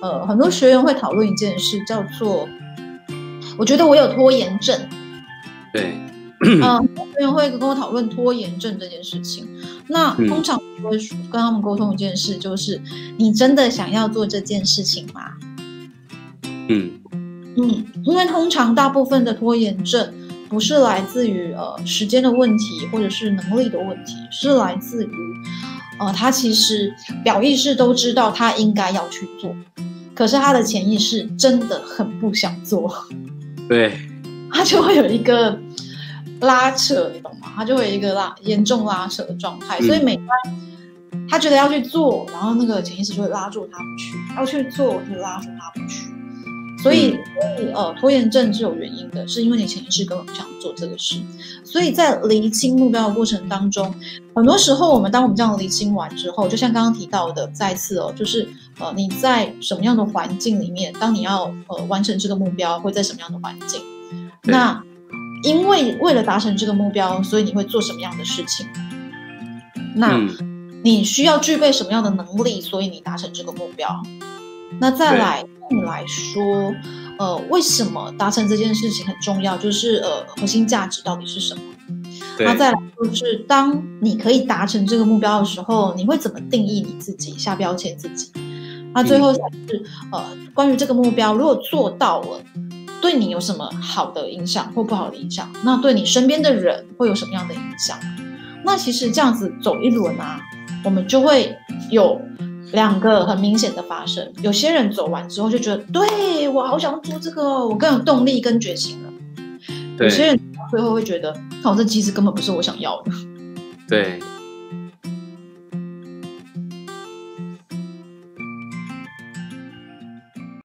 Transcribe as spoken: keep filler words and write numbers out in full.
呃，很多学员会讨论一件事，叫做我觉得我有拖延症。 对， 嗯、呃，很多学员会跟我讨论拖延症这件事情。那通常我会跟他们沟通一件事，就是你真的想要做这件事情吗？ 嗯嗯，因为通常大部分的拖延症不是来自于呃时间的问题，或者是能力的问题，是来自于呃他其实表意识都知道他应该要去做，可是他的潜意识真的很不想做， 对， 他就会有一个拉扯，你懂吗？他就会有一个拉严重拉扯的状态，所以每当他觉得要去做，然后那个潜意识就会拉住他不去，要去做就拉住他不去。所以，所以呃，拖延症是有原因的，是因为你潜意识根本不想做这个事。所以在厘清目标的过程当中，很多时候我们当我们这样厘清完之后，就像刚刚提到的，再次哦，就是呃你在什么样的环境里面，当你要呃完成这个目标，会在什么样的环境？那因为为了达成这个目标，所以你会做什么样的事情？那你需要具备什么样的能力，所以你达成这个目标？那再来对你来说，呃，为什么达成这件事情很重要？就是呃，核心价值到底是什么？那再来就是，当你可以达成这个目标的时候，你会怎么定义你自己，下标签自己？那最后才是、嗯、呃，关于这个目标，如果做到了，对你有什么好的影响或不好的影响？那对你身边的人会有什么样的影响？那其实这样子走一轮啊，我们就会有两个很明显的发生。有些人走完之后就觉得，对，我好想做这个，我更有动力跟决心了。有些人最后会觉得，我这其实根本不是我想要的。 对，